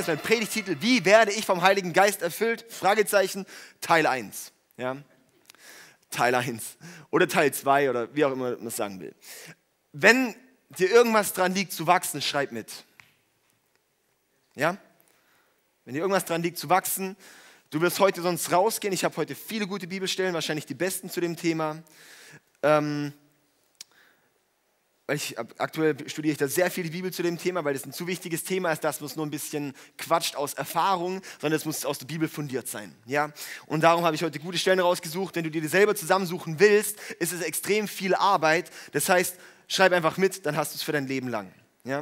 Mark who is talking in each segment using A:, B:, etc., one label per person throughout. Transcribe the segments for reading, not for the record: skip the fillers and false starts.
A: ist mein Predigtitel, wie werde ich vom Heiligen Geist erfüllt? Fragezeichen, Teil 1. Ja? Teil 1 oder Teil 2 oder wie auch immer man es sagen will. Wenn dir irgendwas dran liegt zu wachsen, schreib mit. Ja? Wenn dir irgendwas dran liegt zu wachsen, du wirst heute sonst rausgehen. Ich habe heute viele gute Bibelstellen, wahrscheinlich die besten zu dem Thema. Aktuell studiere ich da sehr viel die Bibel zu dem Thema, weil das ein zu wichtiges Thema ist, dass man es nur ein bisschen quatscht aus Erfahrung, sondern es muss aus der Bibel fundiert sein. Ja? Und darum habe ich heute gute Stellen rausgesucht. Wenn du dir die selber zusammensuchen willst, ist es extrem viel Arbeit. Das heißt, schreib einfach mit, dann hast du es für dein Leben lang. Ja?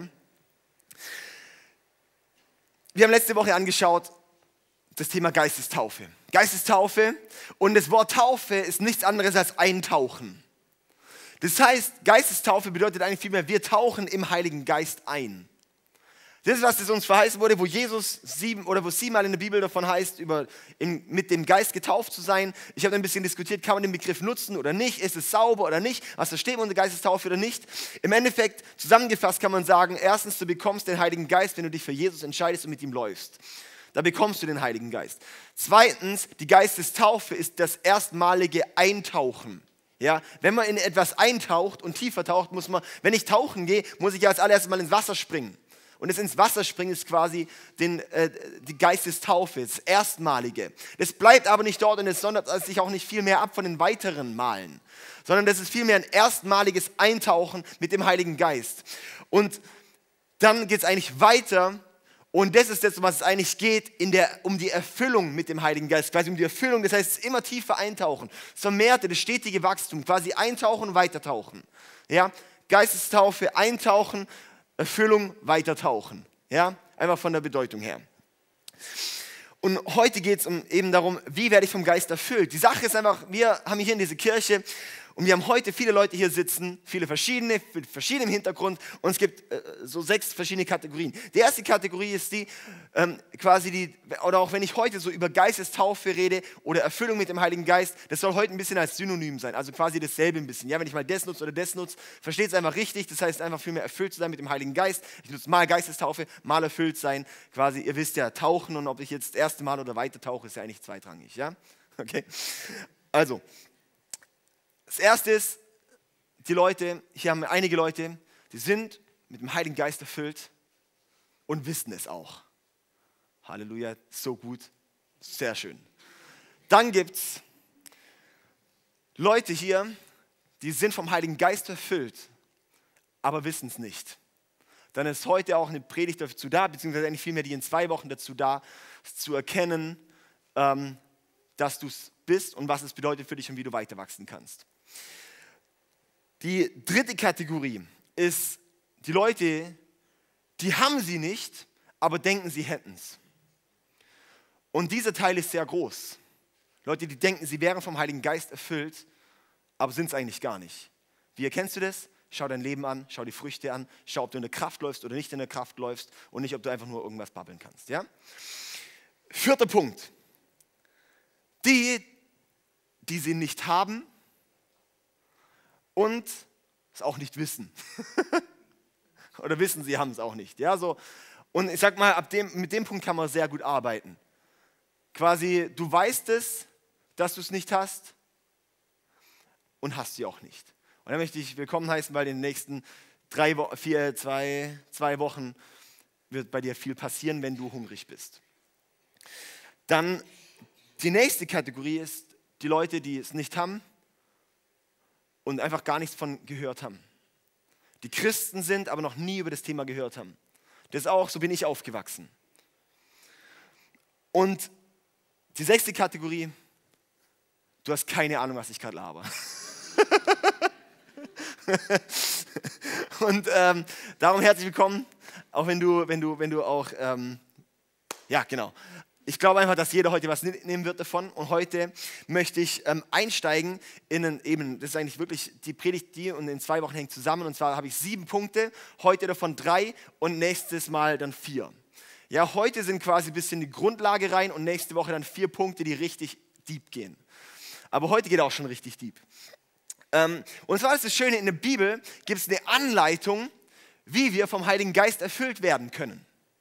A: Wir haben letzte Woche angeschaut, das Thema Geistestaufe. Geistestaufe und das Wort Taufe ist nichts anderes als Eintauchen. Das heißt, Geistestaufe bedeutet eigentlich vielmehr, wir tauchen im Heiligen Geist ein. Das ist, was es uns verheißen wurde, wo Jesus wo 7-mal in der Bibel davon heißt, mit dem Geist getauft zu sein. Ich habe ein bisschen diskutiert, kann man den Begriff nutzen oder nicht? Ist es sauber oder nicht? Was versteht man unter Geistestaufe oder nicht? Im Endeffekt, zusammengefasst kann man sagen, erstens, du bekommst den Heiligen Geist, wenn du dich für Jesus entscheidest und mit ihm läufst. Da bekommst du den Heiligen Geist. Zweitens, die Geistestaufe ist das erstmalige Eintauchen. Ja, wenn man in etwas eintaucht und tiefer taucht, wenn ich tauchen gehe, muss ich ja als allererstes mal ins Wasser springen. Und das ins Wasser springen ist quasi die Geistestaufe, das Erstmalige. Das bleibt aber nicht dort und es sondert sich auch nicht viel mehr ab von den weiteren Malen, sondern das ist vielmehr ein erstmaliges Eintauchen mit dem Heiligen Geist. Und dann geht es eigentlich weiter. Und das ist das, was es eigentlich geht, um die Erfüllung mit dem Heiligen Geist, quasi um die Erfüllung, das heißt immer tiefer eintauchen, das vermehrte, das stetige Wachstum, quasi eintauchen, weitertauchen. Ja? Geistestaufe, eintauchen, Erfüllung, weitertauchen. Ja? Einfach von der Bedeutung her. Und heute geht es eben darum, wie werde ich vom Geist erfüllt. Die Sache ist einfach, wir haben hier in dieser Kirche und wir haben heute viele Leute hier sitzen, viele verschiedene, mit verschiedenem Hintergrund und es gibt so 6 verschiedene Kategorien. Die erste Kategorie ist oder auch wenn ich heute so über Geistestaufe rede oder Erfüllung mit dem Heiligen Geist, das soll heute ein bisschen als Synonym sein, also quasi dasselbe ein bisschen. Ja, wenn ich mal das nutze oder das nutze, versteht es einfach richtig, das heißt einfach viel mehr erfüllt zu sein mit dem Heiligen Geist. Ich nutze mal Geistestaufe, mal erfüllt sein, quasi, ihr wisst ja, tauchen und ob ich jetzt das erste Mal oder weiter tauche, ist ja eigentlich zweitrangig, ja? Okay, also, das erste ist, hier haben wir einige Leute, die sind mit dem Heiligen Geist erfüllt und wissen es auch. Halleluja, so gut, sehr schön. Dann gibt es Leute hier, die sind vom Heiligen Geist erfüllt, aber wissen es nicht. Dann ist heute auch eine Predigt dazu da, beziehungsweise eigentlich vielmehr die in 2 Wochen dazu da, zu erkennen, dass du es bist und was es bedeutet für dich und wie du weiter wachsen kannst. Die dritte Kategorie ist die Leute, die haben sie nicht, aber denken, sie hätten es. Und dieser Teil ist sehr groß. Leute, die denken, sie wären vom Heiligen Geist erfüllt, aber sind es eigentlich gar nicht. Wie erkennst du das? Schau dein Leben an, schau die Früchte an, schau, ob du in der Kraft läufst oder nicht in der Kraft läufst und nicht, ob du einfach nur irgendwas babbeln kannst. Ja? 4. Punkt. Die sie nicht haben und es auch nicht wissen. Oder wissen, sie haben es auch nicht. Ja, so. Und ich sag mal, mit dem Punkt kann man sehr gut arbeiten. Quasi, du weißt es, dass du es nicht hast und hast sie auch nicht. Und dann möchte ich willkommen heißen, weil in den nächsten 2 Wochen wird bei dir viel passieren, wenn du hungrig bist. Dann die nächste Kategorie ist die Leute, die es nicht haben und einfach gar nichts von gehört haben. Die Christen sind, aber noch nie über das Thema gehört haben. Das ist auch, so bin ich aufgewachsen. Und die 6. Kategorie, du hast keine Ahnung, was ich gerade laber. Und darum herzlich willkommen, auch wenn du auch, ja genau. Ich glaube einfach, dass jeder heute was nehmen wird davon. Und heute möchte ich einsteigen das ist eigentlich wirklich die Predigt, die und in 2 Wochen hängt zusammen. Und zwar habe ich 7 Punkte, heute davon 3 und nächstes Mal dann 4. Ja, heute sind quasi ein bisschen die Grundlage rein und nächste Woche dann 4 Punkte, die richtig deep gehen. Aber heute geht auch schon richtig deep. Und zwar ist das Schöne, in der Bibel gibt es eine Anleitung, wie wir vom Heiligen Geist erfüllt werden können.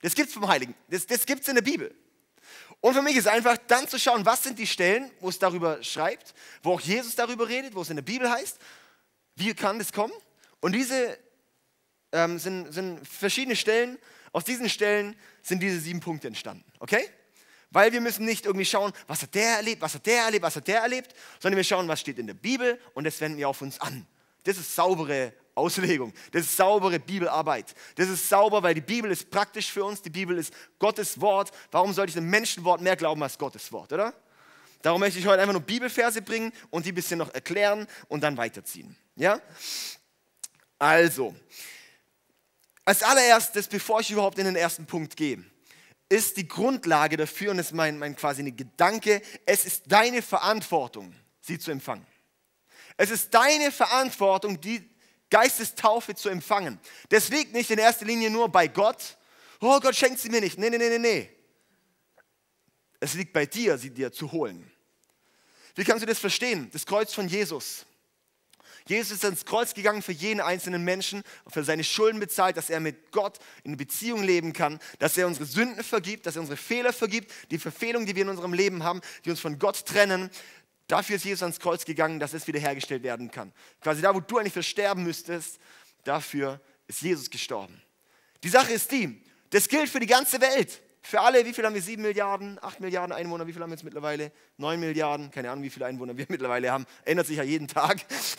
A: Das gibt es vom Heiligen. Das gibt es in der Bibel. Und für mich ist einfach dann zu schauen, was sind die Stellen, wo es darüber schreibt, wo auch Jesus darüber redet, wo es in der Bibel heißt, wie kann das kommen? Und diese sind verschiedene Stellen. Aus diesen Stellen sind diese 7 Punkte entstanden. Okay? Weil wir müssen nicht irgendwie schauen, was hat der erlebt, was hat der erlebt, was hat der erlebt, sondern wir schauen, was steht in der Bibel und das wenden wir auf uns an. Das ist saubere Auslegung, das ist saubere Bibelarbeit. Das ist sauber, weil die Bibel ist praktisch für uns, die Bibel ist Gottes Wort. Warum sollte ich einem Menschenwort mehr glauben als Gottes Wort, oder? Darum möchte ich heute einfach nur Bibelverse bringen und die ein bisschen noch erklären und dann weiterziehen. Ja? Also, als allererstes, bevor ich überhaupt in den ersten Punkt gehe, ist die Grundlage dafür, und das ist mein quasi ein Gedanke, es ist deine Verantwortung, sie zu empfangen. Es ist deine Verantwortung, die Geistestaufe zu empfangen. Das liegt nicht in erster Linie nur bei Gott. Oh, Gott schenkt sie mir nicht. Nee. Es liegt bei dir, sie dir zu holen. Wie kannst du das verstehen? Das Kreuz von Jesus. Jesus ist ans Kreuz gegangen für jeden einzelnen Menschen, für seine Schulden bezahlt, dass er mit Gott in Beziehung leben kann, dass er unsere Sünden vergibt, dass er unsere Fehler vergibt, die Verfehlungen, die wir in unserem Leben haben, die uns von Gott trennen. Dafür ist Jesus ans Kreuz gegangen, dass es wiederhergestellt werden kann. Quasi da, wo du eigentlich für sterben müsstest, dafür ist Jesus gestorben. Die Sache ist die, das gilt für die ganze Welt. Für alle, wie viel haben wir? 7 Milliarden, 8 Milliarden Einwohner, wie viel haben wir jetzt mittlerweile? 9 Milliarden, keine Ahnung, wie viele Einwohner wir mittlerweile haben. Ändert sich ja jeden Tag.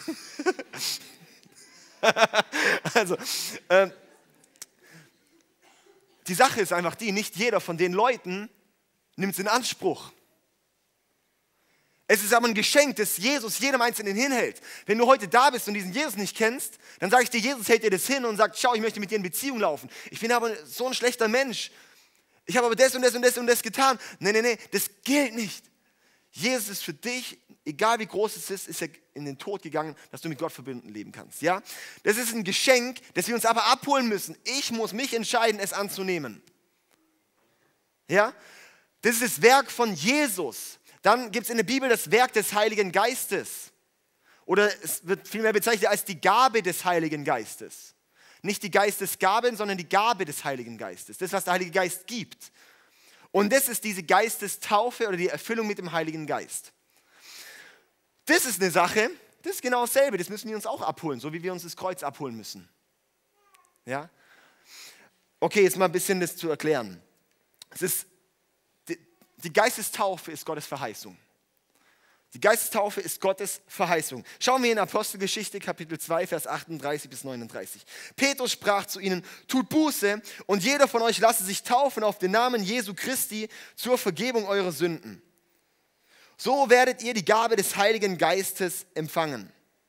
A: Also, die Sache ist einfach die, nicht jeder von den Leuten nimmt es in Anspruch. Es ist aber ein Geschenk, das Jesus jedem Einzelnen hinhält. Wenn du heute da bist und diesen Jesus nicht kennst, dann sage ich dir, Jesus hält dir das hin und sagt, schau, ich möchte mit dir in Beziehung laufen. Ich bin aber so ein schlechter Mensch. Ich habe aber das und das und das und das getan. Nee, das gilt nicht. Jesus ist für dich, egal wie groß es ist er in den Tod gegangen, dass du mit Gott verbunden leben kannst. Ja? Das ist ein Geschenk, das wir uns aber abholen müssen. Ich muss mich entscheiden, es anzunehmen. Ja? Das ist das Werk von Jesus. Dann gibt es in der Bibel das Werk des Heiligen Geistes. Oder es wird vielmehr bezeichnet als die Gabe des Heiligen Geistes. Nicht die Geistesgaben, sondern die Gabe des Heiligen Geistes. Das, was der Heilige Geist gibt. Und das ist diese Geistestaufe oder die Erfüllung mit dem Heiligen Geist. Das ist eine Sache, das ist genau dasselbe. Das müssen wir uns auch abholen, so wie wir uns das Kreuz abholen müssen. Ja? Okay, jetzt mal ein bisschen das zu erklären. Die Geistestaufe ist Gottes Verheißung. Die Geistestaufe ist Gottes Verheißung. Schauen wir in Apostelgeschichte, Kapitel 2, Vers 38 bis 39. Petrus sprach zu ihnen, tut Buße und jeder von euch lasse sich taufen auf den Namen Jesu Christi zur Vergebung eurer Sünden. So werdet ihr die Gabe des Heiligen Geistes empfangen.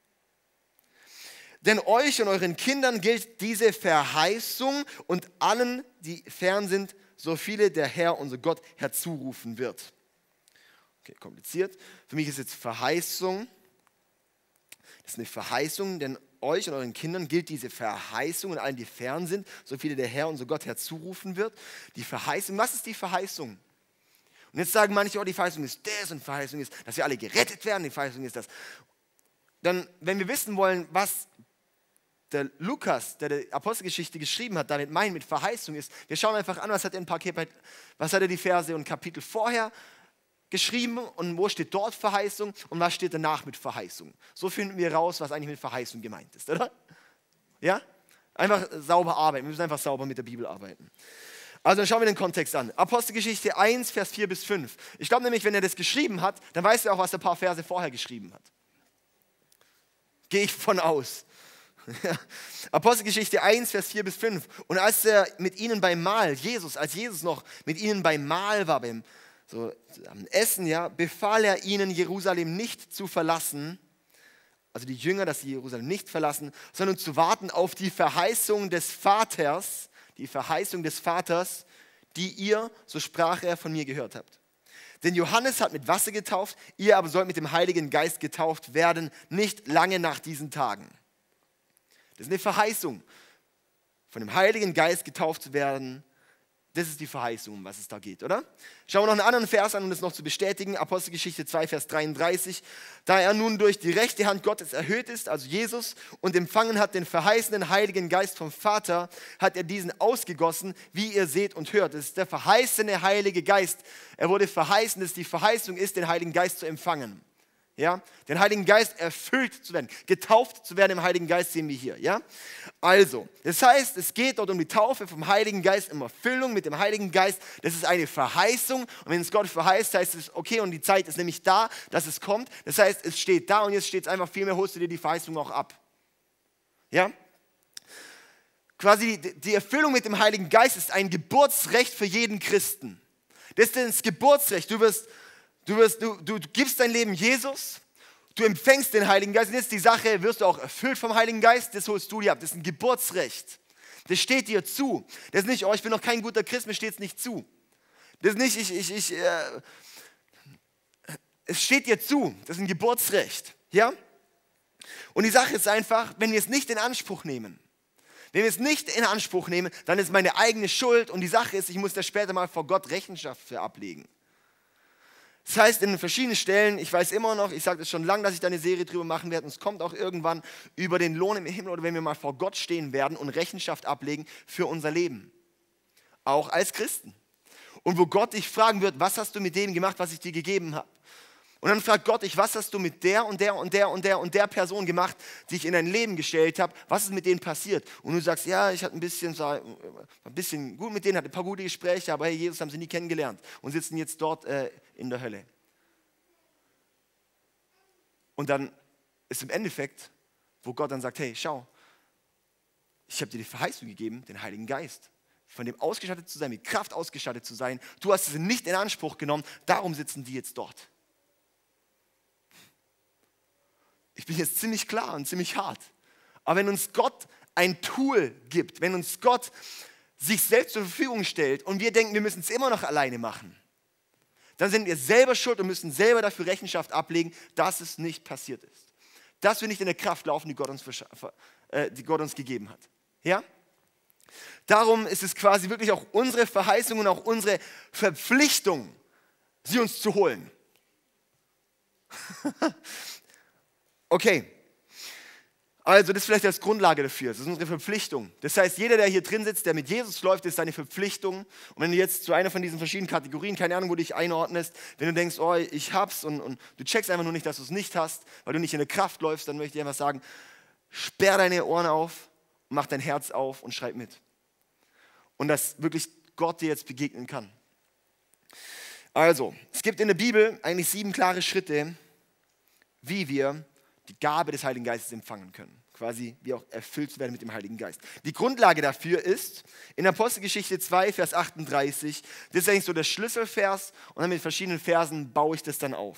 A: Denn euch und euren Kindern gilt diese Verheißung und allen, die fern sind, so viele der Herr, unser Gott, herzurufen wird. Okay, kompliziert. Für mich ist jetzt Verheißung. Das ist eine Verheißung, denn euch und euren Kindern gilt diese Verheißung und allen, die fern sind, so viele der Herr, unser Gott, herzurufen wird. Die Verheißung, was ist die Verheißung? Und jetzt sagen manche, oh, die Verheißung ist das und die Verheißung ist, dass wir alle gerettet werden, die Verheißung ist das. Dann, wenn wir wissen wollen, was der Lukas, der die Apostelgeschichte geschrieben hat, damit meint mit Verheißung ist, wir schauen einfach an, was hat er die Verse und Kapitel vorher geschrieben und wo steht dort Verheißung und was steht danach mit Verheißung. So finden wir raus, was eigentlich mit Verheißung gemeint ist, oder? Ja? Einfach sauber arbeiten, wir müssen einfach sauber mit der Bibel arbeiten. Also dann schauen wir den Kontext an. Apostelgeschichte 1, Vers 4 bis 5. Ich glaube nämlich, wenn er das geschrieben hat, dann weiß er auch, was er ein paar Verse vorher geschrieben hat. Gehe ich von aus. Apostelgeschichte 1, Vers 4 bis 5. Und als er mit ihnen beim Mahl, als Jesus noch mit ihnen beim Mahl war, am Essen, ja, befahl er ihnen, Jerusalem nicht zu verlassen, also die Jünger, dass sie Jerusalem nicht verlassen, sondern zu warten auf die Verheißung des Vaters, die ihr, so sprach er, von mir gehört habt. Denn Johannes hat mit Wasser getauft, ihr aber sollt mit dem Heiligen Geist getauft werden, nicht lange nach diesen Tagen. Das ist eine Verheißung, von dem Heiligen Geist getauft zu werden, Das ist die Verheißung, um was es da geht, oder? Schauen wir noch einen anderen Vers an, um das noch zu bestätigen. Apostelgeschichte 2, Vers 33. Da er nun durch die rechte Hand Gottes erhöht ist, also Jesus, und empfangen hat den verheißenen Heiligen Geist vom Vater, hat er diesen ausgegossen, wie ihr seht und hört. Das ist der verheißene Heilige Geist. Er wurde verheißen, dass die Verheißung ist, den Heiligen Geist zu empfangen. Ja, den Heiligen Geist erfüllt zu werden, getauft zu werden im Heiligen Geist, sehen wir hier. Ja? Also, das heißt, es geht dort um die Taufe vom Heiligen Geist, um Erfüllung mit dem Heiligen Geist. Das ist eine Verheißung und wenn es Gott verheißt, heißt es, okay, und die Zeit ist nämlich da, dass es kommt. Das heißt, es steht da und jetzt steht es einfach, vielmehr holst du dir die Verheißung auch ab. Ja? Quasi die Erfüllung mit dem Heiligen Geist ist ein Geburtsrecht für jeden Christen. Das ist das Geburtsrecht. Du gibst dein Leben Jesus, du empfängst den Heiligen Geist. Und jetzt die Sache, wirst du auch erfüllt vom Heiligen Geist, das holst du dir ab. Das ist ein Geburtsrecht. Das steht dir zu. Das ist nicht, oh, ich bin noch kein guter Christ, mir steht es nicht zu. Das ist nicht, es steht dir zu. Das ist ein Geburtsrecht. Ja? Und die Sache ist einfach, wenn wir es nicht in Anspruch nehmen, dann ist meine eigene Schuld und die Sache ist, ich muss da später mal vor Gott Rechenschaft für ablegen. Das heißt, in verschiedenen Stellen, ich weiß immer noch, ich sage das schon lange, dass ich da eine Serie drüber machen werde und es kommt auch irgendwann über den Lohn im Himmel oder wenn wir mal vor Gott stehen werden und Rechenschaft ablegen für unser Leben. Auch als Christen. Und wo Gott dich fragen wird, was hast du mit dem gemacht, was ich dir gegeben habe? Und dann fragt Gott dich, was hast du mit der und der und der und der und der Person gemacht, die ich in dein Leben gestellt habe? Was ist mit denen passiert? Und du sagst, ja, ich hatte ein bisschen gut mit denen, hatte ein paar gute Gespräche, aber hey, Jesus haben sie nie kennengelernt und sitzen jetzt dort in der Hölle. Und dann ist im Endeffekt, wo Gott dann sagt, hey, schau, ich habe dir die Verheißung gegeben, den Heiligen Geist, von dem ausgestattet zu sein, mit Kraft ausgestattet zu sein. Du hast es nicht in Anspruch genommen, darum sitzen die jetzt dort. Ich bin jetzt ziemlich klar und ziemlich hart. Aber wenn uns Gott ein Tool gibt, wenn uns Gott sich selbst zur Verfügung stellt und wir denken, wir müssen es immer noch alleine machen, dann sind wir selber schuld und müssen selber dafür Rechenschaft ablegen, dass es nicht passiert ist. Dass wir nicht in der Kraft laufen, die Gott uns gegeben hat. Ja? Darum ist es quasi wirklich auch unsere Verheißung und auch unsere Verpflichtung, sie uns zu holen. Okay, also das ist vielleicht als Grundlage dafür, das ist unsere Verpflichtung. Das heißt, jeder, der hier drin sitzt, der mit Jesus läuft, ist seine Verpflichtung. Und wenn du jetzt zu einer von diesen verschiedenen Kategorien, keine Ahnung, wo du dich einordnest, wenn du denkst, oh, ich hab's und du checkst einfach nur nicht, dass du es nicht hast, weil du nicht in der Kraft läufst, dann möchte ich einfach sagen, sperr deine Ohren auf, mach dein Herz auf und schreib mit. Und dass wirklich Gott dir jetzt begegnen kann. Also, es gibt in der Bibel eigentlich 7 klare Schritte, wie wir die Gabe des Heiligen Geistes empfangen können. Quasi wie auch erfüllt zu werden mit dem Heiligen Geist. Die Grundlage dafür ist in Apostelgeschichte 2, Vers 38. Das ist eigentlich so der Schlüsselvers und dann mit verschiedenen Versen baue ich das dann auf.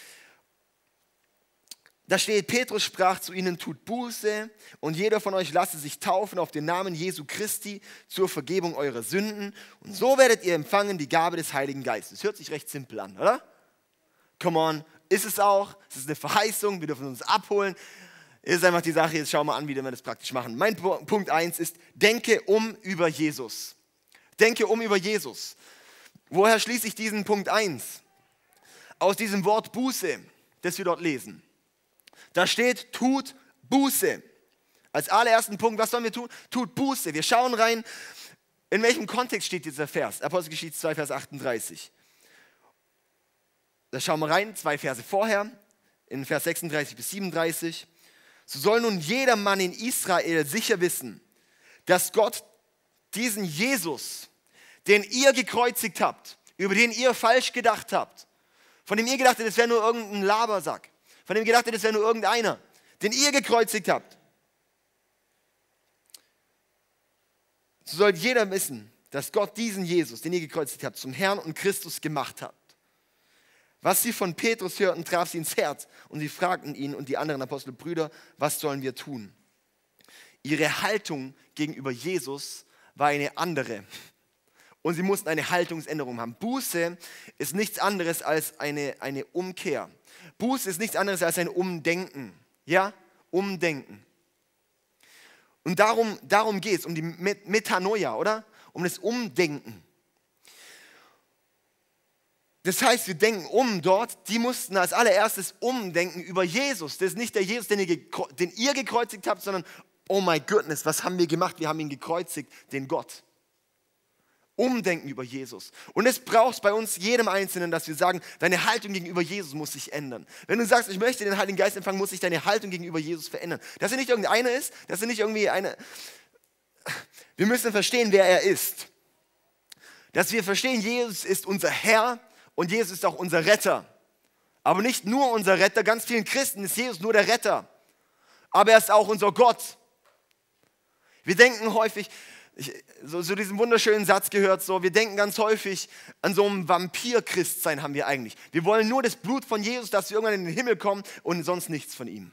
A: Da steht, Petrus sprach zu ihnen, tut Buße und jeder von euch lasse sich taufen auf den Namen Jesu Christi zur Vergebung eurer Sünden und so werdet ihr empfangen die Gabe des Heiligen Geistes. Hört sich recht simpel an, oder? Come on. Ist es auch, es ist eine Verheißung, wir dürfen uns abholen. Ist einfach die Sache, jetzt schauen wir an, wie wir das praktisch machen. Mein Punkt 1 ist, denke um über Jesus. Denke um über Jesus. Woher schließe ich diesen Punkt 1? Aus diesem Wort Buße, das wir dort lesen. Da steht, tut Buße. Als allerersten Punkt, was sollen wir tun? Tut Buße. Wir schauen rein, in welchem Kontext steht dieser Vers. Apostelgeschichte 2, Vers 38. Da schauen wir rein, 2 Verse vorher, in Vers 36 bis 37. So soll nun jeder Mann in Israel sicher wissen, dass Gott diesen Jesus, den ihr gekreuzigt habt, über den ihr falsch gedacht habt, von dem ihr gedacht habt, das wäre nur irgendein Labersack, von dem ihr gedacht habt, das wäre nur irgendeiner, den ihr gekreuzigt habt. So soll jeder wissen, dass Gott diesen Jesus, den ihr gekreuzigt habt, zum Herrn und Christus gemacht hat. Was sie von Petrus hörten, traf sie ins Herz und sie fragten ihn und die anderen Apostel, Brüder, was sollen wir tun? Ihre Haltung gegenüber Jesus war eine andere und sie mussten eine Haltungsänderung haben. Buße ist nichts anderes als eine Umkehr. Buße ist nichts anderes als ein Umdenken. Ja, Umdenken. Und darum geht es, um die Metanoia, oder? Um das Umdenken. Das heißt, wir denken um dort, die mussten als allererstes umdenken über Jesus. Das ist nicht der Jesus, den ihr gekreuzigt habt, sondern, oh my goodness, was haben wir gemacht? Wir haben ihn gekreuzigt, den Gott. Umdenken über Jesus. Und es braucht bei uns, jedem Einzelnen, dass wir sagen, deine Haltung gegenüber Jesus muss sich ändern. Wenn du sagst, ich möchte den Heiligen Geist empfangen, muss sich deine Haltung gegenüber Jesus verändern. Dass er nicht irgendeiner ist, dass er nicht irgendwie eine... Wir müssen verstehen, wer er ist. Dass wir verstehen, Jesus ist unser Herr und Jesus ist auch unser Retter. Aber nicht nur unser Retter, ganz vielen Christen ist Jesus nur der Retter. Aber er ist auch unser Gott. Wir denken häufig... So diesen wunderschönen Satz gehört, so, wir denken ganz häufig an so ein Vampir-Christsein haben wir eigentlich. Wir wollen nur das Blut von Jesus, dass wir irgendwann in den Himmel kommen und sonst nichts von ihm.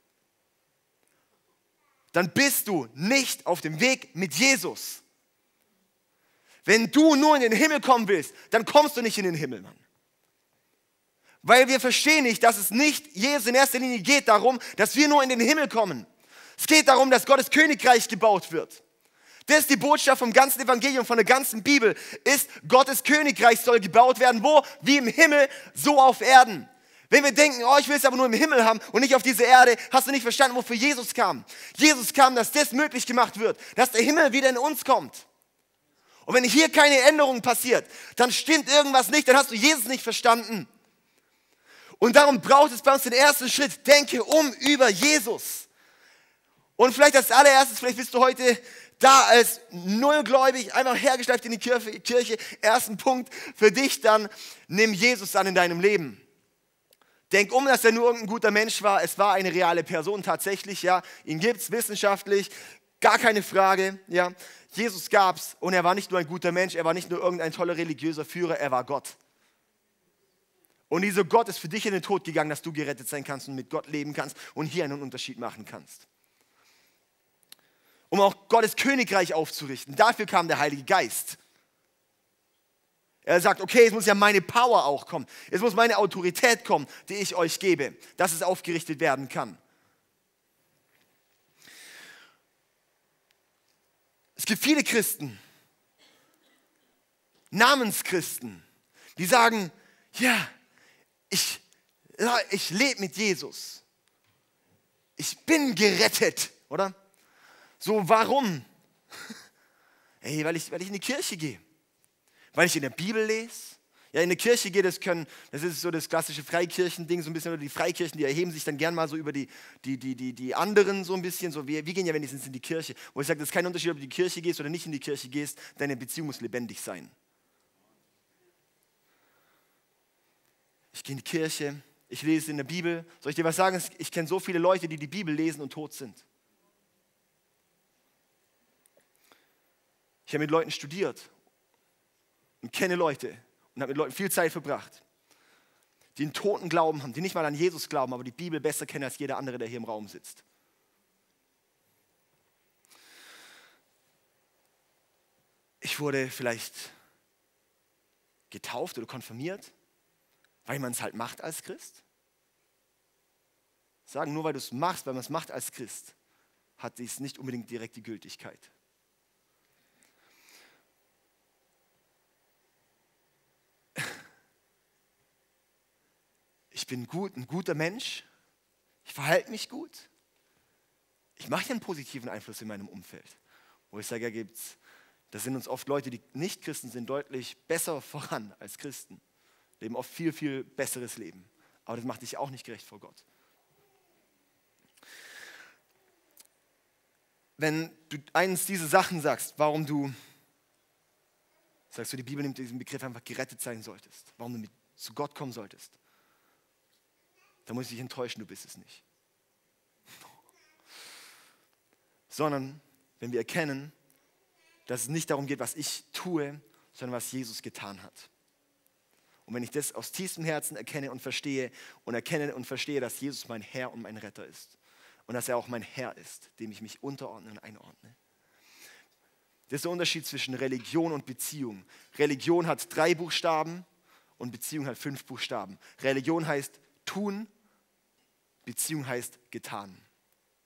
A: Dann bist du nicht auf dem Weg mit Jesus. Wenn du nur in den Himmel kommen willst, dann kommst du nicht in den Himmel, Mann. Weil wir verstehen nicht, dass es nicht Jesus in erster Linie geht darum, dass wir nur in den Himmel kommen. Es geht darum, dass Gottes Königreich gebaut wird. Das ist die Botschaft vom ganzen Evangelium, von der ganzen Bibel, ist, Gottes Königreich soll gebaut werden. Wo? Wie im Himmel, so auf Erden. Wenn wir denken, oh, ich will es aber nur im Himmel haben und nicht auf dieser Erde, hast du nicht verstanden, wofür Jesus kam. Jesus kam, dass das möglich gemacht wird, dass der Himmel wieder in uns kommt. Und wenn hier keine Änderung passiert, dann stimmt irgendwas nicht, dann hast du Jesus nicht verstanden. Und darum braucht es bei uns den ersten Schritt, denke über Jesus. Und vielleicht als allererstes, vielleicht bist du heute da als nullgläubig, einfach hergeschleift in die Kirche. Ersten Punkt für dich dann, nimm Jesus an in deinem Leben. Denk dass er nur irgendein guter Mensch war. Es war eine reale Person tatsächlich, ja. Ihn gibt es wissenschaftlich, gar keine Frage, ja. Jesus gab es und er war nicht nur ein guter Mensch, er war nicht nur irgendein toller religiöser Führer, er war Gott. Und dieser Gott ist für dich in den Tod gegangen, dass du gerettet sein kannst und mit Gott leben kannst und hier einen Unterschied machen kannst. Um auch Gottes Königreich aufzurichten. Dafür kam der Heilige Geist. Er sagt, okay, es muss ja meine Power auch kommen. Es muss meine Autorität kommen, die ich euch gebe, dass es aufgerichtet werden kann. Es gibt viele Christen, Namenschristen, die sagen, ja, ich lebe mit Jesus. Ich bin gerettet, oder? So, warum? Hey, weil ich in die Kirche gehe. Weil ich in der Bibel lese. Ja, in der Kirche geht das ist so das klassische Freikirchending, so ein bisschen, oder die Freikirchen, die erheben sich dann gern mal so über die anderen so ein bisschen. So, wir gehen ja wenigstens in die Kirche. Wo ich sage, das ist kein Unterschied, ob du in die Kirche gehst oder nicht in die Kirche gehst. Deine Beziehung muss lebendig sein. Ich gehe in die Kirche, ich lese in der Bibel. Soll ich dir was sagen? Ich kenne so viele Leute, die die Bibel lesen und tot sind. Ich habe mit Leuten studiert und kenne Leute und habe mit Leuten viel Zeit verbracht, die einen toten Glauben haben, die nicht mal an Jesus glauben, aber die Bibel besser kennen als jeder andere, der hier im Raum sitzt. Ich wurde vielleicht getauft oder konfirmiert, weil man es halt macht als Christ. Sagen, nur weil du es machst, weil man es macht als Christ, hat dies nicht unbedingt direkt die Gültigkeit. Ich bin ein guter Mensch, ich verhalte mich gut, ich mache ja einen positiven Einfluss in meinem Umfeld. Wo ich sage, da sind uns oft Leute, die nicht Christen sind, deutlich besser voran als Christen. Leben oft viel, viel besseres Leben. Aber das macht dich auch nicht gerecht vor Gott. Wenn du eins dieser Sachen sagst, warum du, sagst du, die Bibel nimmt diesen Begriff einfach gerettet sein solltest, warum du zu Gott kommen solltest, dann muss ich dich enttäuschen, du bist es nicht. Sondern, wenn wir erkennen, dass es nicht darum geht, was ich tue, sondern was Jesus getan hat. Und wenn ich das aus tiefstem Herzen erkenne und verstehe, dass Jesus mein Herr und mein Retter ist und dass er auch mein Herr ist, dem ich mich unterordne und einordne. Das ist der Unterschied zwischen Religion und Beziehung. Religion hat 3 Buchstaben und Beziehung hat 5 Buchstaben. Religion heißt tun, Beziehung heißt getan.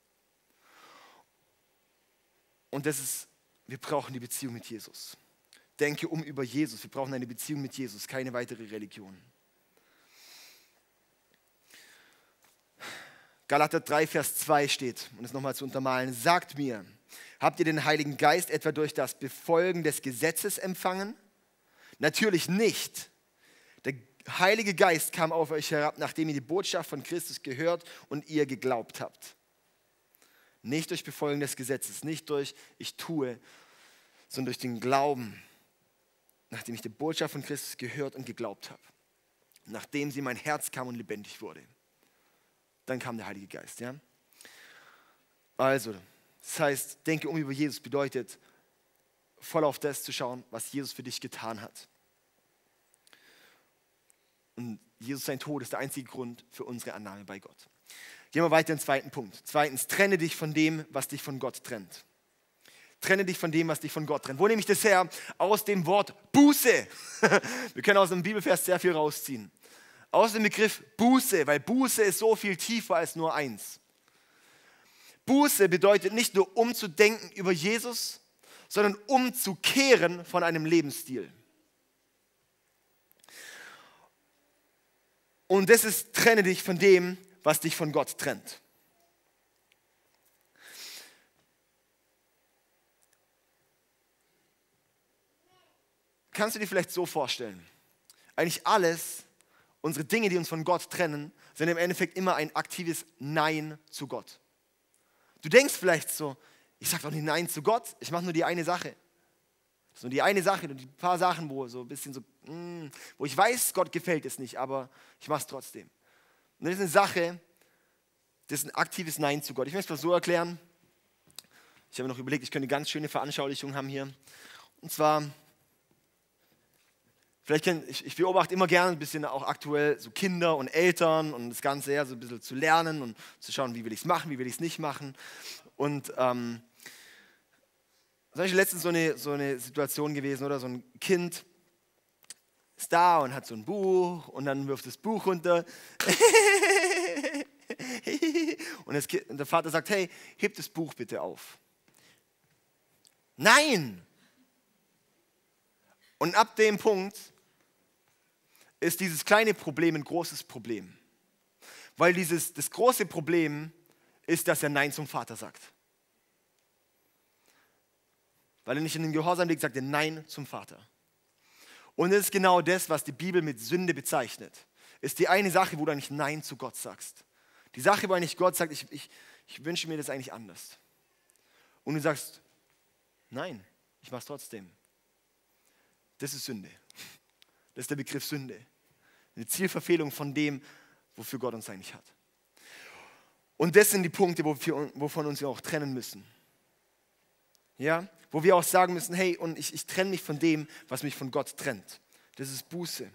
A: Und wir brauchen die Beziehung mit Jesus. denke über Jesus. Wir brauchen eine Beziehung mit Jesus, keine weitere Religion. Galater 3, Vers 2 steht, um es nochmal zu untermalen, sagt mir, habt ihr den Heiligen Geist etwa durch das Befolgen des Gesetzes empfangen? Natürlich nicht. Der Heilige Geist kam auf euch herab, nachdem ihr die Botschaft von Christus gehört und ihr geglaubt habt. Nicht durch Befolgen des Gesetzes, nicht durch ich tue, sondern durch den Glauben, nachdem ich die Botschaft von Christus gehört und geglaubt habe. Nachdem sie in mein Herz kam und lebendig wurde. Dann kam der Heilige Geist. Ja? Also, das heißt, denke über Jesus bedeutet, voll auf das zu schauen, was Jesus für dich getan hat. Und Jesus, sein Tod, ist der einzige Grund für unsere Annahme bei Gott. Gehen wir weiter in den zweiten Punkt. Zweitens, trenne dich von dem, was dich von Gott trennt. Trenne dich von dem, was dich von Gott trennt. Wo nehme ich das her? Aus dem Wort Buße. Wir können aus dem Bibelvers sehr viel rausziehen. Aus dem Begriff Buße, weil Buße ist so viel tiefer als nur eins. Buße bedeutet nicht nur umzudenken über Jesus, sondern umzukehren von einem Lebensstil. Und das ist, trenne dich von dem, was dich von Gott trennt. Kannst du dir vielleicht so vorstellen, eigentlich alles, unsere Dinge, die uns von Gott trennen, sind im Endeffekt immer ein aktives Nein zu Gott. Du denkst vielleicht so, ich sage doch nicht Nein zu Gott, ich mache nur die eine Sache. Das ist nur die eine Sache und die paar Sachen, wo so ein bisschen so, wo ich weiß, Gott gefällt es nicht, aber ich mache es trotzdem. Und das ist eine Sache, das ist ein aktives Nein zu Gott. Ich möchte es mal so erklären. Ich habe mir noch überlegt, ich könnte eine ganz schöne Veranschaulichung haben hier. Und zwar, ich beobachte immer gerne ein bisschen auch aktuell so Kinder und Eltern und das Ganze ja, so ein bisschen zu lernen und zu schauen, wie will ich es machen, wie will ich es nicht machen. Und zum Beispiel letztens so eine Situation gewesen, oder so ein Kind ist da und hat so ein Buch und dann wirft das Buch runter und der Vater sagt, hey, heb das Buch bitte auf. Nein! Und ab dem Punkt ist dieses kleine Problem ein großes Problem. Weil das große Problem ist, dass er Nein zum Vater sagt. Weil er nicht in den Gehorsam liegt, sagt er Nein zum Vater. Und das ist genau das, was die Bibel mit Sünde bezeichnet. Ist die eine Sache, wo du eigentlich Nein zu Gott sagst. Die Sache, wo eigentlich Gott sagt, ich wünsche mir das eigentlich anders. Und du sagst, nein, ich mache es trotzdem. Das ist Sünde. Das ist der Begriff Sünde. Eine Zielverfehlung von dem, wofür Gott uns eigentlich hat. Und das sind die Punkte, wovon uns wir auch trennen müssen. Ja? Wo wir auch sagen müssen, hey, und ich trenne mich von dem, was mich von Gott trennt. Das ist Buße.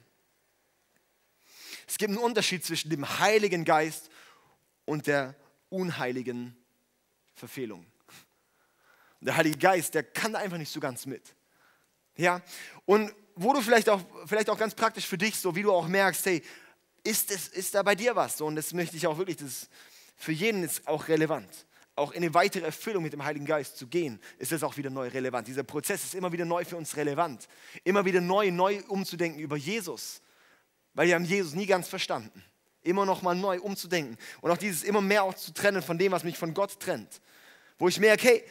A: Es gibt einen Unterschied zwischen dem Heiligen Geist und der unheiligen Verfehlung. Und der Heilige Geist, der kann da einfach nicht so ganz mit. Ja? Und wo du vielleicht auch ganz praktisch für dich, so wie du auch merkst, hey, ist da bei dir was? So, und das möchte ich auch wirklich, für jeden ist auch relevant. Auch in eine weitere Erfüllung mit dem Heiligen Geist zu gehen, ist das auch wieder neu relevant. Dieser Prozess ist immer wieder neu für uns relevant. Immer wieder neu umzudenken über Jesus. Weil wir haben Jesus nie ganz verstanden. Immer noch mal neu umzudenken. Und auch dieses immer mehr auch zu trennen von dem, was mich von Gott trennt. Wo ich merke, hey,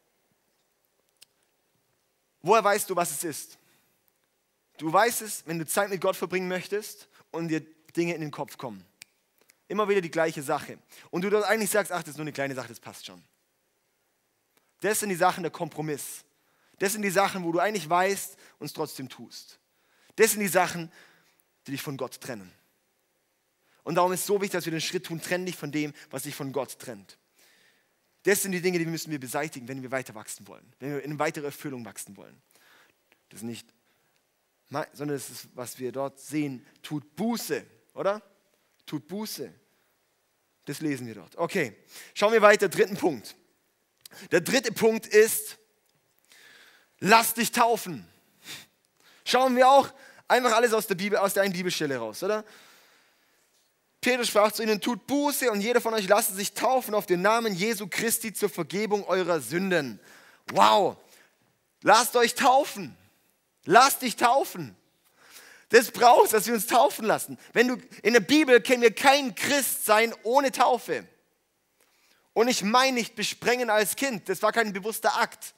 A: woher weißt du, was es ist? Du weißt es, wenn du Zeit mit Gott verbringen möchtest und dir Dinge in den Kopf kommen. Immer wieder die gleiche Sache. Und du dort eigentlich sagst, ach, das ist nur eine kleine Sache, das passt schon. Das sind die Sachen der Kompromiss. Das sind die Sachen, wo du eigentlich weißt und es trotzdem tust. Das sind die Sachen, die dich von Gott trennen. Und darum ist es so wichtig, dass wir den Schritt tun, trenn dich von dem, was dich von Gott trennt. Das sind die Dinge, die müssen wir beseitigen, wenn wir weiter wachsen wollen. Wenn wir in eine weitere Erfüllung wachsen wollen. Das ist nicht, sondern das ist, was wir dort sehen, tut Buße, oder? Tut Buße. Das lesen wir dort. Okay, schauen wir weiter, dritten Punkt. Der dritte Punkt ist, lass dich taufen. Schauen wir auch einfach alles aus der Bibel, aus der einen Bibelstelle raus, oder? Petrus sprach zu ihnen, tut Buße und jeder von euch lasse sich taufen auf den Namen Jesu Christi zur Vergebung eurer Sünden. Wow, lasst euch taufen. Lass dich taufen. Das brauchst, dass wir uns taufen lassen. In der Bibel kennen wir kein Christsein ohne Taufe. Und ich meine nicht besprengen als Kind. Das war kein bewusster Akt.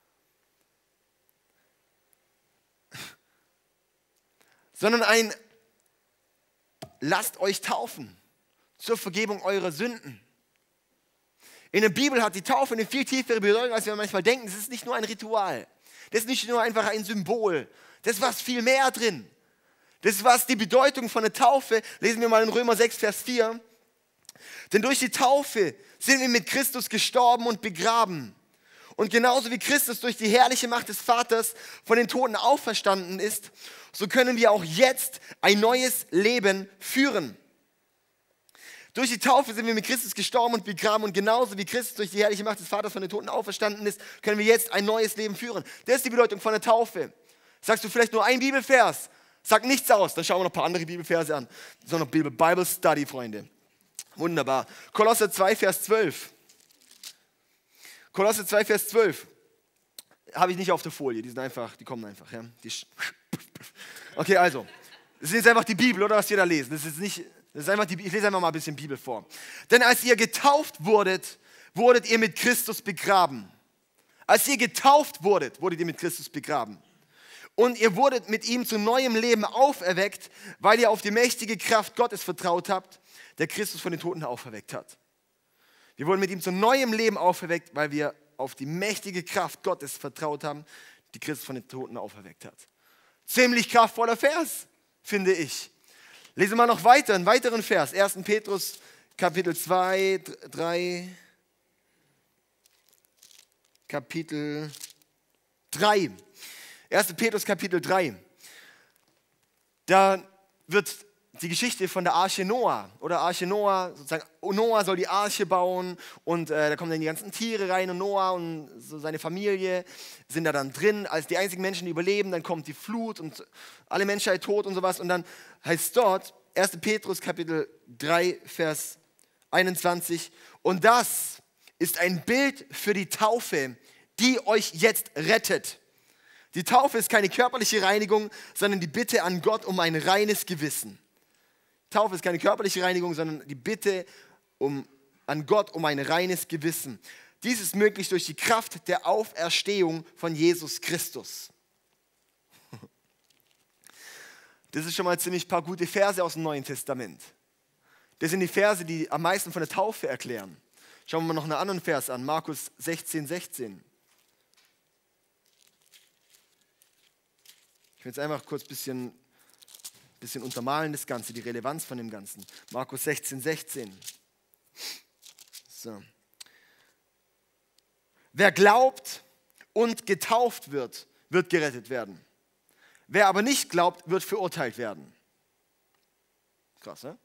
A: Sondern lasst euch taufen zur Vergebung eurer Sünden. In der Bibel hat die Taufe eine viel tiefere Bedeutung, als wir manchmal denken. Das ist nicht nur ein Ritual. Das ist nicht nur einfach ein Symbol. Das ist was viel mehr drin. Das ist was die Bedeutung von der Taufe. Lesen wir mal in Römer 6, Vers 4. Denn durch die Taufe sind wir mit Christus gestorben und begraben. Und genauso wie Christus durch die herrliche Macht des Vaters von den Toten auferstanden ist, so können wir auch jetzt ein neues Leben führen. Durch die Taufe sind wir mit Christus gestorben und begraben und genauso wie Christus durch die herrliche Macht des Vaters von den Toten auferstanden ist, können wir jetzt ein neues Leben führen. Das ist die Bedeutung von der Taufe. Sagst du vielleicht nur ein Bibelvers, sag nichts aus, dann schauen wir noch ein paar andere Bibelverse an. So noch Bible Study, Freunde. Wunderbar. Kolosser 2, Vers 12. Kolosser 2, Vers 12. Habe ich nicht auf der Folie, die kommen einfach. Ja? Okay, also, das ist jetzt einfach die Bibel, oder was wir da lesen. Ich lese einfach mal ein bisschen Bibel vor. Denn als ihr getauft wurdet, wurdet ihr mit Christus begraben. Als ihr getauft wurdet ihr mit Christus begraben. Und ihr wurdet mit ihm zu neuem Leben auferweckt, weil ihr auf die mächtige Kraft Gottes vertraut habt, der Christus von den Toten auferweckt hat. Wir wurden mit ihm zu neuem Leben auferweckt, weil wir auf die mächtige Kraft Gottes vertraut haben, die Christus von den Toten auferweckt hat. Ziemlich kraftvoller Vers, finde ich. Lesen wir noch weiter, einen weiteren Vers. 1. Petrus, Kapitel 2, 3. Kapitel 3. 1. Petrus, Kapitel 3. Da wird die Geschichte von der Arche Noah, oder Arche Noah, sozusagen, Noah soll die Arche bauen und da kommen dann die ganzen Tiere rein und Noah und so seine Familie sind da dann drin, als die einzigen Menschen, die überleben, dann kommt die Flut und alle Menschheit tot und sowas und dann heißt dort, 1. Petrus Kapitel 3, Vers 21, und das ist ein Bild für die Taufe, die euch jetzt rettet. Die Taufe ist keine körperliche Reinigung, sondern die Bitte an Gott um ein reines Gewissen. Taufe ist keine körperliche Reinigung, sondern die Bitte an Gott um ein reines Gewissen. Dies ist möglich durch die Kraft der Auferstehung von Jesus Christus. Das ist schon mal ziemlich paar gute Verse aus dem Neuen Testament. Das sind die Verse, die am meisten von der Taufe erklären. Schauen wir mal noch einen anderen Vers an, Markus 16, 16. Ich will jetzt einfach kurz ein bisschen untermalen das Ganze, die Relevanz von dem Ganzen. Markus 16, 16. So. Wer glaubt und getauft wird, wird gerettet werden. Wer aber nicht glaubt, wird verurteilt werden. Krass, ne?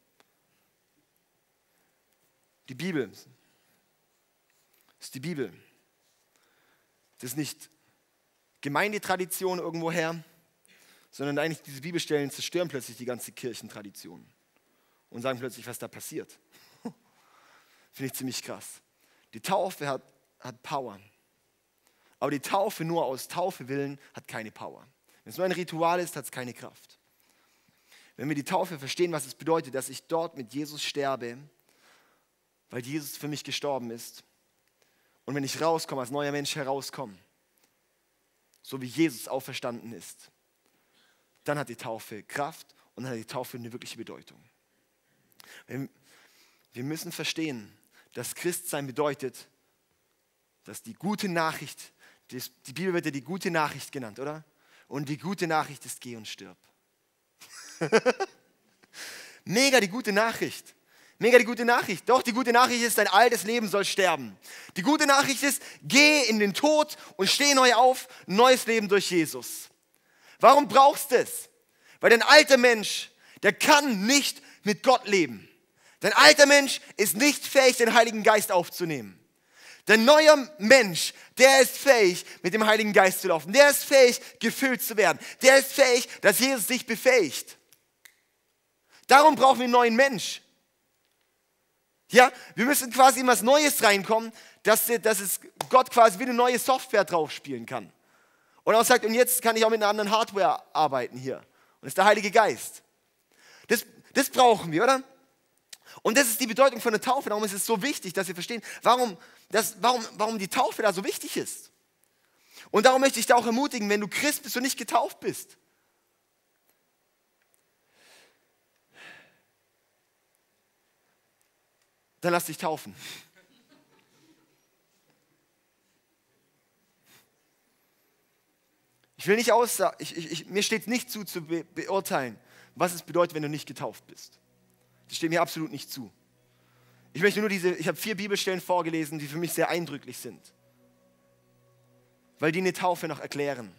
A: Die Bibel. Das ist die Bibel. Das ist nicht Gemeindetradition irgendwoher, sondern eigentlich diese Bibelstellen zerstören plötzlich die ganze Kirchentradition und sagen plötzlich, was da passiert. Finde ich ziemlich krass. Die Taufe hat Power. Aber die Taufe nur aus Taufe willen hat keine Power. Wenn es nur ein Ritual ist, hat es keine Kraft. Wenn wir die Taufe verstehen, was es bedeutet, dass ich dort mit Jesus sterbe, weil Jesus für mich gestorben ist, und wenn ich rauskomme, als neuer Mensch herauskomme, so wie Jesus auferstanden ist, dann hat die Taufe Kraft und dann hat die Taufe eine wirkliche Bedeutung. Wir müssen verstehen, dass Christsein bedeutet, dass die gute Nachricht, die Bibel wird ja die gute Nachricht genannt, oder? Und die gute Nachricht ist, geh und stirb. Mega die gute Nachricht. Mega die gute Nachricht. Doch, die gute Nachricht ist, dein altes Leben soll sterben. Die gute Nachricht ist, geh in den Tod und steh neu auf, neues Leben durch Jesus. Warum brauchst du es? Weil dein alter Mensch, der kann nicht mit Gott leben. Dein alter Mensch ist nicht fähig, den Heiligen Geist aufzunehmen. Dein neuer Mensch, der ist fähig, mit dem Heiligen Geist zu laufen. Der ist fähig, gefüllt zu werden. Der ist fähig, dass Jesus dich befähigt. Darum brauchen wir einen neuen Mensch. Ja, wir müssen quasi in was Neues reinkommen, dass es Gott quasi wie eine neue Software drauf spielen kann. Und er sagt, und jetzt kann ich auch mit einer anderen Hardware arbeiten hier. Und das ist der Heilige Geist. Das brauchen wir, oder? Und das ist die Bedeutung von der Taufe. Darum ist es so wichtig, dass wir verstehen, warum die Taufe da so wichtig ist. Und darum möchte ich dich auch ermutigen, wenn du Christ bist und nicht getauft bist. Dann lass dich taufen. Ich will nicht mir steht nicht zu beurteilen, was es bedeutet, wenn du nicht getauft bist. Das steht mir absolut nicht zu. Ich habe 4 Bibelstellen vorgelesen, die für mich sehr eindrücklich sind. Weil die eine Taufe noch erklären.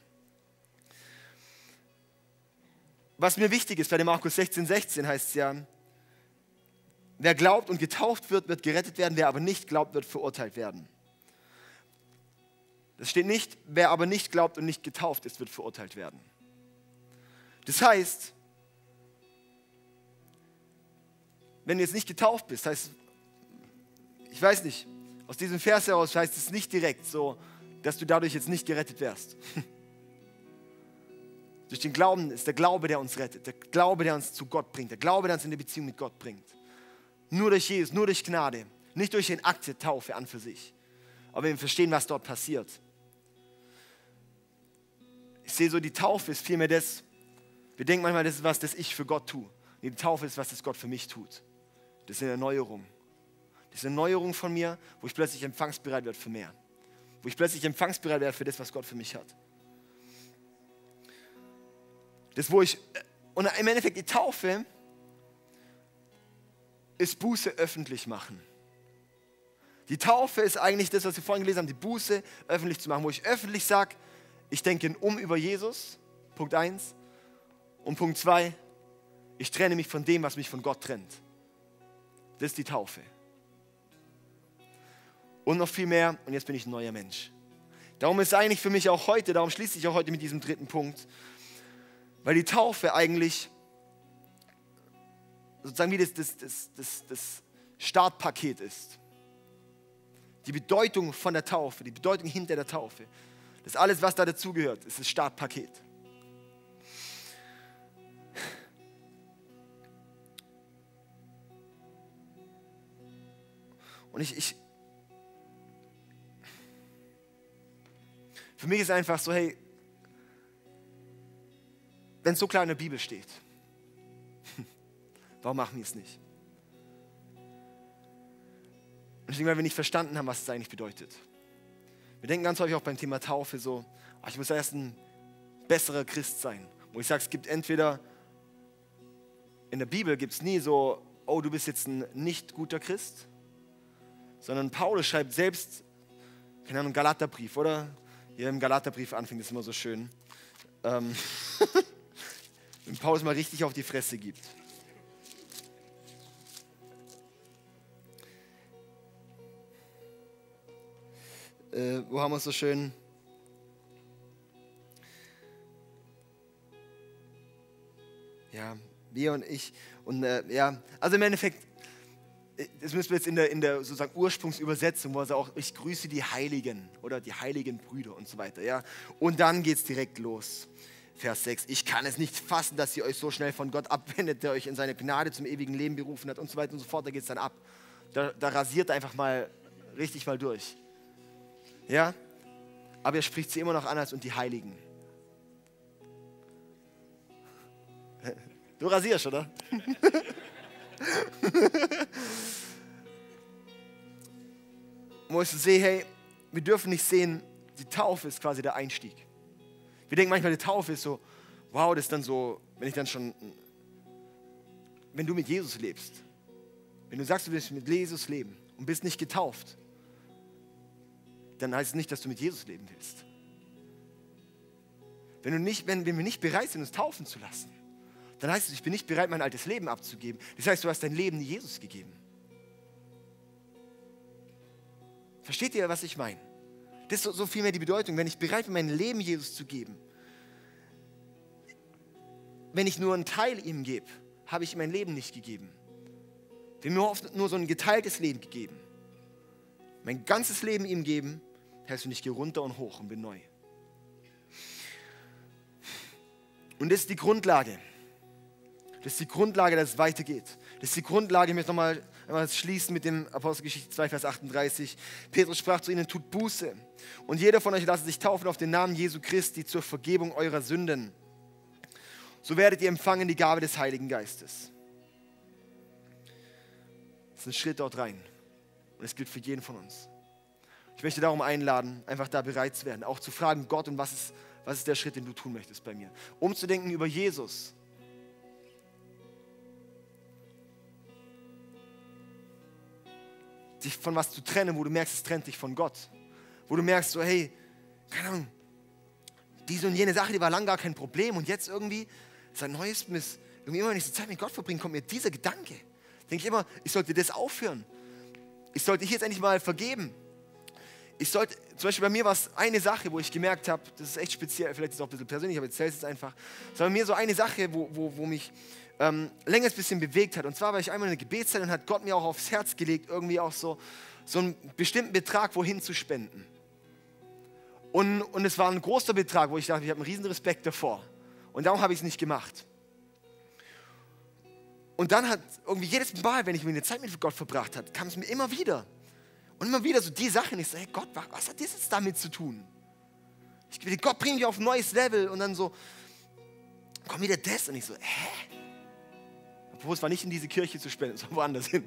A: Was mir wichtig ist, bei dem Markus 16,16 heißt es ja, wer glaubt und getauft wird, wird gerettet werden, wer aber nicht glaubt, wird verurteilt werden. Das steht nicht, wer aber nicht glaubt und nicht getauft ist, wird verurteilt werden. Das heißt, wenn du jetzt nicht getauft bist, heißt, ich weiß nicht, aus diesem Vers heraus heißt es nicht direkt so, dass du dadurch jetzt nicht gerettet wärst. Durch den Glauben ist der Glaube, der uns rettet, der Glaube, der uns zu Gott bringt, der Glaube, der uns in die Beziehung mit Gott bringt. Nur durch Jesus, nur durch Gnade, nicht durch den Akt der Taufe an für sich. Aber wir verstehen, was dort passiert. Ich sehe so, die Taufe ist vielmehr das, wir denken manchmal, das ist was, das ich für Gott tue. Nee, die Taufe ist was, das Gott für mich tut. Das ist eine Erneuerung. Das ist eine Erneuerung von mir, wo ich plötzlich empfangsbereit werde für mehr. Wo ich plötzlich empfangsbereit werde für das, was Gott für mich hat. Und im Endeffekt die Taufe ist Buße öffentlich machen. Die Taufe ist eigentlich das, was wir vorhin gelesen haben, die Buße öffentlich zu machen, wo ich öffentlich sage, ich denke über Jesus, Punkt 1. Und Punkt 2, ich trenne mich von dem, was mich von Gott trennt. Das ist die Taufe. Und noch viel mehr, und jetzt bin ich ein neuer Mensch. Darum ist eigentlich für mich auch heute, darum schließe ich auch heute mit diesem 3. Punkt, weil die Taufe eigentlich sozusagen wie das Startpaket ist. Die Bedeutung von der Taufe, die Bedeutung hinter der Taufe, das alles, was da dazugehört, ist das Startpaket. Und für mich ist einfach so, hey, wenn es so klar in der Bibel steht, warum machen wir es nicht? Und ich denke, weil wir nicht verstanden haben, was es eigentlich bedeutet. Wir denken ganz häufig auch beim Thema Taufe so, ich muss erst ein besserer Christ sein. Wo ich sage, es gibt entweder, in der Bibel gibt es nie so, oh, du bist jetzt ein nicht guter Christ, sondern Paulus schreibt selbst, keine Ahnung, Galaterbrief, oder? Hier im Galaterbrief anfängt, ist immer so schön. Wenn Paulus mal richtig auf die Fresse gibt. Wo haben wir es so schön? Ja, wir und ich. Und also im Endeffekt, das müssen wir jetzt in der sozusagen Ursprungsübersetzung, wo er auch, ich grüße die Heiligen oder die heiligen Brüder und so weiter. Ja? Und dann geht es direkt los. Vers 6, ich kann es nicht fassen, dass ihr euch so schnell von Gott abwendet, der euch in seine Gnade zum ewigen Leben berufen hat und so weiter und so fort. Da geht es dann ab. Da rasiert er einfach mal richtig mal durch. Ja? Aber er spricht sie immer noch an als und die Heiligen. Du rasierst, oder? Wo ich sehe, hey, wir dürfen nicht sehen, die Taufe ist quasi der Einstieg. Wir denken manchmal, die Taufe ist so, wow, das ist dann so, wenn du mit Jesus lebst, wenn du sagst, du willst mit Jesus leben und bist nicht getauft, dann heißt es nicht, dass du mit Jesus leben willst. Wenn wir nicht bereit sind, uns taufen zu lassen, dann heißt es, ich bin nicht bereit, mein altes Leben abzugeben. Das heißt, du hast dein Leben Jesus gegeben. Versteht ihr, was ich meine? Das ist so viel mehr die Bedeutung. Wenn ich bereit bin, mein Leben Jesus zu geben, wenn ich nur einen Teil ihm gebe, habe ich mein Leben nicht gegeben. Wir haben mir oft nur so ein geteiltes Leben gegeben. Mein ganzes Leben ihm geben, heißt, ich gehe runter und hoch und bin neu. Und das ist die Grundlage. Das ist die Grundlage, dass es weitergeht. Das ist die Grundlage, ich möchte nochmal schließen mit dem Apostelgeschichte 2, Vers 38. Petrus sprach zu ihnen, tut Buße. Und jeder von euch lasse sich taufen auf den Namen Jesu Christi zur Vergebung eurer Sünden. So werdet ihr empfangen die Gabe des Heiligen Geistes. Das ist ein Schritt dort rein. Und es gilt für jeden von uns. Ich möchte darum einladen, einfach da bereit zu werden, auch zu fragen, Gott, und was ist der Schritt, den du tun möchtest bei mir? Umzudenken über Jesus. Dich von was zu trennen, wo du merkst, es trennt dich von Gott. Wo du merkst, so hey, keine Ahnung, diese und jene Sache, die war lang gar kein Problem und jetzt irgendwie, seit Neuestem ist, irgendwie immer, wenn ich die Zeit mit Gott verbringe, kommt mir dieser Gedanke. Denke ich immer, ich sollte das aufhören. Ich sollte jetzt endlich mal vergeben. Zum Beispiel bei mir war es eine Sache, wo ich gemerkt habe, das ist echt speziell, vielleicht ist es auch ein bisschen persönlich, aber ich erzähle es jetzt einfach, sondern mir so eine Sache, wo mich länger ein bisschen bewegt hat. Und zwar war ich einmal in der Gebetszeit und hat Gott mir auch aufs Herz gelegt, irgendwie auch so einen bestimmten Betrag wohin zu spenden. Und es war ein großer Betrag, wo ich dachte, ich habe einen riesen Respekt davor. Und darum habe ich es nicht gemacht. Und dann hat irgendwie jedes Mal, wenn ich mir eine Zeit mit Gott verbracht habe, kam es mir immer wieder. Und immer wieder so die Sachen, ich so, hey Gott, was hat das jetzt damit zu tun? Gott bringt mich auf ein neues Level und dann so, komm wieder das. Und ich so, hä? Obwohl es war nicht in diese Kirche zu spenden, sondern woanders hin.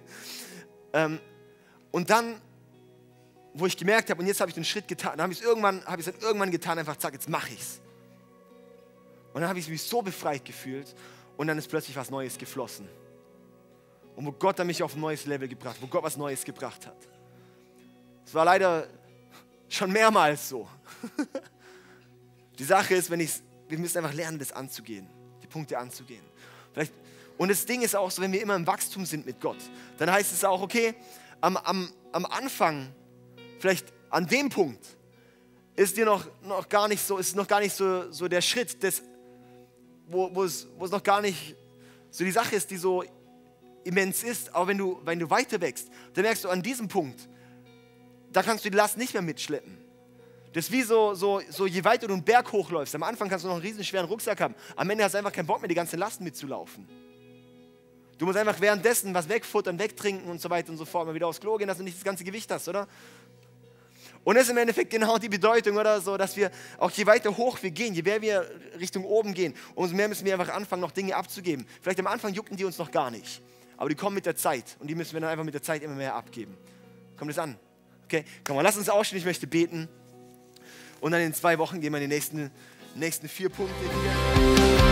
A: Und dann, wo ich gemerkt habe, und jetzt habe ich den Schritt getan, dann habe ich es irgendwann getan, einfach zack, jetzt mache ich es. Und dann habe ich mich so befreit gefühlt und dann ist plötzlich was Neues geflossen. Und wo Gott dann mich auf ein neues Level gebracht hat, wo Gott was Neues gebracht hat. Es war leider schon mehrmals so. Die Sache ist, wir müssen einfach lernen, das anzugehen, die Punkte anzugehen. Und das Ding ist auch so, wenn wir immer im Wachstum sind mit Gott, dann heißt es auch, okay, am Anfang, vielleicht an dem Punkt, ist dir noch gar nicht so, ist noch gar nicht so der Schritt, wo es noch gar nicht so die Sache ist, die so immens ist. Aber wenn du weiter wächst, dann merkst du an diesem Punkt, da kannst du die Last nicht mehr mitschleppen. Das ist wie so, je weiter du einen Berg hochläufst. Am Anfang kannst du noch einen riesen schweren Rucksack haben. Am Ende hast du einfach keinen Bock mehr, die ganze Last mitzulaufen. Du musst einfach währenddessen was wegfuttern, wegtrinken und so weiter und so fort. Mal wieder aufs Klo gehen, dass du nicht das ganze Gewicht hast, oder? Und das ist im Endeffekt genau die Bedeutung, oder so, dass wir auch je weiter hoch wir gehen, je mehr wir Richtung oben gehen, umso mehr müssen wir einfach anfangen, noch Dinge abzugeben. Vielleicht am Anfang jucken die uns noch gar nicht, aber die kommen mit der Zeit und die müssen wir dann einfach mit der Zeit immer mehr abgeben. Kommt das an? Okay, komm mal, lass uns aufstehen, ich möchte beten und dann in 2 Wochen gehen wir in die nächsten 4 Punkte wieder.